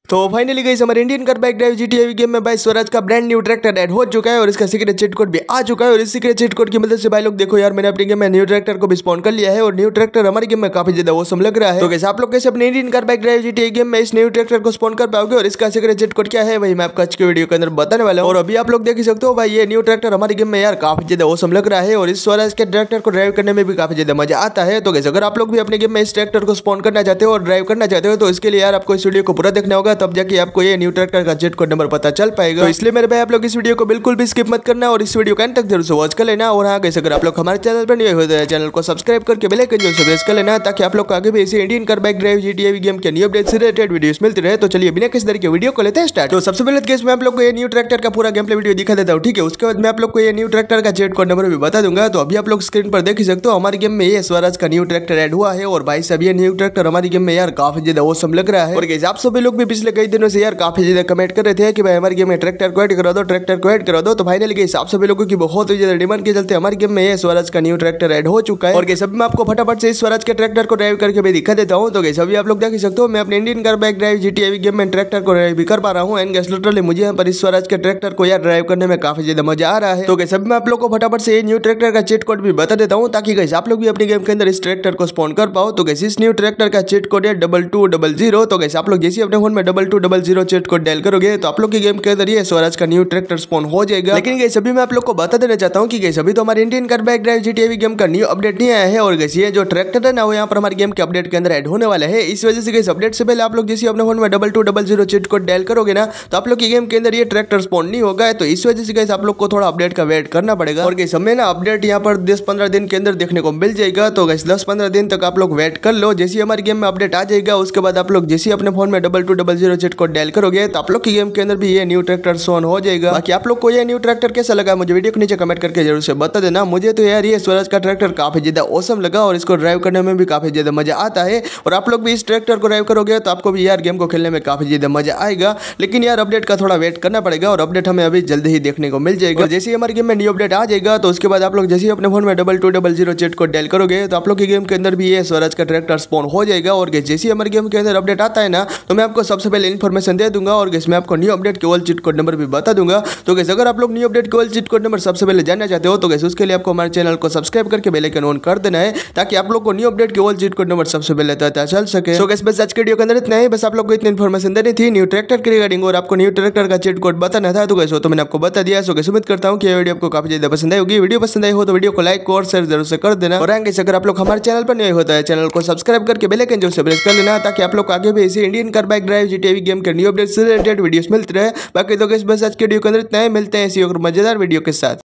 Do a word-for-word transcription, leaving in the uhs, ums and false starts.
तो finally guys हमारे Indian car bike drive GTA game में भाई स्वराज का ब्रांड न्यू ट्रैक्टर ऐड हो चुका है और इसका सीक्रेट चीट कोड भी आ चुका है। और इस सीक्रेट चीट कोड की मदद से भाई लोग देखो यार मैंने अपने गेम में न्यू ट्रैक्टर को भी स्पॉन कर लिया है और न्यू ट्रैक्टर हमारे गेम में काफी ज्यादा औसम लग रहा है। तो कैसे आप लोग कैसे अपने Indian car bike drive GTA game में इस न्यू ट्रैक्टर को स्पॉन कर पाओगे और इसका सीक्रेट चीट कोड क्या है वही मैं आपको आज के वीडियो के अंदर बताने वाला हूं। और अभी आप लोग देख सकते हो भाई ये न्यू ट्रैक्टर हमारे गेम में यार काफी ज्यादा औसम लग रहा है और इस स्वराज के ट्रैक्टर को ड्राइव करने में भी काफी ज्यादा मजा आता है। तो कैसे अगर आप लोग भी अपने गेम में इस ट्रैक्टर को स्पॉन करना चाहते हो और ड्राइव करना चाहते हो तो इसके लिए यार आपको इस वीडियो को पूरा देखना होगा, तब जाके आपको ये न्यू ट्रैक्टर का चीट कोड नंबर पता चल पाएगा। तो इसलिए मेरे भाई आप लोग इस वीडियो को बिल्कुल भी स्किप मत करना और इस वीडियो का अंत तक जरूर से वॉच कर लेना। और हाँ गाइस अगर आप लोग हमारे चैनल पर नए हो तो चैनल को सब्सक्राइब करके बेल आइकन जो है प्रेस कर लेना ताकि आप लोग को आगे भी ऐसे Indian car bike drive GTA game के न्यू अपडेट से रिलेटेड वीडियोस मिलती रहे। तो चलिए बिना किसी तरह के वीडियो को लेते हैं स्टार्ट। तो सबसे पहले केस में आप लोग को ये न्यू ट्रैक्टर का पूरा गेम प्ले वीडियो दिखा देता हूँ, ठीक है। उसके बाद मैं आप लोग को ये न्यू ट्रैक्टर का चीट कोड नंबर भी बता दूंगा। तो अभी आप लोग स्क्रीन पर देख सकते हो हमारे गेम में ये स्वराज का न्यू ट्रैक्टर ऐड हुआ है और भाई सब ये न्यू ट्रैक्टर हमारी गेम में यार काफी ज्यादा औसम लग रहा है। और गाइस आप सभी लोग भी पिछले कई दिनों से यार काफी ज्यादा कमेंट कर रहे थे कि भाई हमारे गेम में ट्रैक्टर को ऐड करा दो, ट्रैक्टर को ऐड करा दो। तो फाइनली गाइस आप सभी लोगों की बहुत ही ज्यादा डिमांड के चलते हमारे गेम में ये स्वराज का न्यू ट्रैक्टर ऐड हो चुका है। और गाइस अभी मैं आपको फटाफट से इस स्वराज के ट्रैक्टर को ड्राइव करके भी दिखा देता हूं। तो गाइस अभी आप लोग देख सकते हो मैं अपने Indian car bike drive GTA game में ट्रैक्टर को ड्राइव भी कर पा रहा हूं एंड गाइस लिटरली मुझे यहां पर इस स्वराज के ट्रैक्टर को यार ड्राइव करने में काफी ज्यादा मजा आ रहा है। तो गाइस अभी मैं आप लोग को फटाफट से ये न्यू ट्रैक्टर का चीट कोड भी बता देता हूं ताकि गाइस आप लोग भी अपने गेम के अंदर इस ट्रैक्टर को स्पॉन कर पाओ। तो गाइस इस न्यू ट्रैक्टर का चीट कोड है डबल टू डबल जीरो। तो गाइस आप लोग जैसे अपने फोन में double two double zero cheat code dial करोगे तो आप लोग के गेम के अंदर ये स्वराज का न्यू ट्रैक्टर स्पॉन हो जाएगा। लेकिन गाइस अभी मैं आप लोग को बता देना चाहता हूं कि गाइस अभी तो हमारे Indian car bike drive GTA game का न्यू अपडेट नहीं आया है और गाइस ये जो ट्रैक्टर है ना वो यहाँ पर हमारे गेम के अपडेट के अंदर ऐड होने वाला है। इस वजह से गाइस अपडेट से पहले आप लोग जैसे अपने फोन में double two double zero cheat code dial करोगे ना तो आप लोग के गेम के अंदर ये ट्रैक्टर स्पॉन नहीं होगा। तो इस वजह से गाइस आप लोग को थोड़ा अपडेट का वेट करना पड़ेगा और गाइस हमें ना अपडेट यहाँ पर दस पंद्रह दिन के अंदर देखने को मिल जाएगा। तो गाइस दस पंद्रह दिन तक आप लोग वेट कर लो। जैसे हमारे गेम में अपडेट आ जाएगा उसके बाद आप लोग जैसे अपने फोन में double two double zero cheat code dial करोगे तो आप लोग के गेम के अंदर भी ये न्यू ट्रैक्टर स्पॉन हो जाएगा। बाकी आप लोग को ये न्यू ट्रैक्टर कैसा लगा मुझे वीडियो के नीचे कमेंट करके जरूर से बता देना। मुझे तो यार ये स्वराज का ट्रैक्टर काफी ज्यादा औसम लगा और इसको ड्राइव करने में भी काफी ज्यादा मजा आता है। और आप लोग भी इस ट्रैक्टर को ड्राइव करोगे तो आपको भी यार गेम को खेलने में काफी ज्यादा मजा आएगा। लेकिन यार अपडेट का थोड़ा वेट करना पड़ेगा और अपडेट हमें अभी जल्दी ही देखने को मिल जाएगा। जैसे हमारे गेम में न्यू अपडेट आ जाएगा तो उसके बाद आप लोग जैसे अपने फोन में double two double zero cheat code dial करोगे तो आप लोग के गेम के अंदर भी ये स्वराज का ट्रैक्टर स्पॉन हो जाएगा। और जैसे हमारे गेम के अंदर अपडेट आता है ना तो मैं आपको सबसे पहले इन्फॉर्मेशन दे दूंगा और मैं आपको न्यू अपडेट के ऑल चीट कोड नंबर भी बता दूंगा। तो गाइस अगर आप लोग न्यू अपडेट के ऑल चीट कोड नंबर सबसे पहले जानना चाहते हो तो गाइस उसके लिए आपको हमारे चैनल को सब्सक्राइब करके बेल आइकन ऑन कर देना है ताकि आप लोग को न्यू अपडेट के ऑल चीट कोड नंबर सबसे पहले पता चल सके। सो गाइस बस आज के वीडियो के अंदर इतना ही, बस आप लोग को इतनी इन्फॉर्मेशन देनी थी न्यू ट्रैक्टर के रिगार्डिंग और आपको न्यू ट्रैक्टर का चीट कोड बताना था। तो गाइस वो तो मैंने आपको बता दिया। सो गाइस उम्मीद करता हूं कि ये वीडियो आपको काफी ज्यादा पसंद आई होगी। वीडियो पसंद आई हो तो वीडियो को लाइक और शेयर जरूर से कर देना। और गाइस अगर आप लोग हमारे चैनल पर नए होता है चैनल को सब्सक्राइब करके बेल आइकन जो है प्रेस कर लेना ताकि आप लोग आगे भी ऐसे Indian car bike drive GTA game के न्यू अपडेट से रिलेटेड वीडियोस मिलते रहे। बाकी तो गाइस बस आज के वीडियो के अंदर इतना ही, मिलते हैं ऐसी और मजेदार वीडियो के साथ।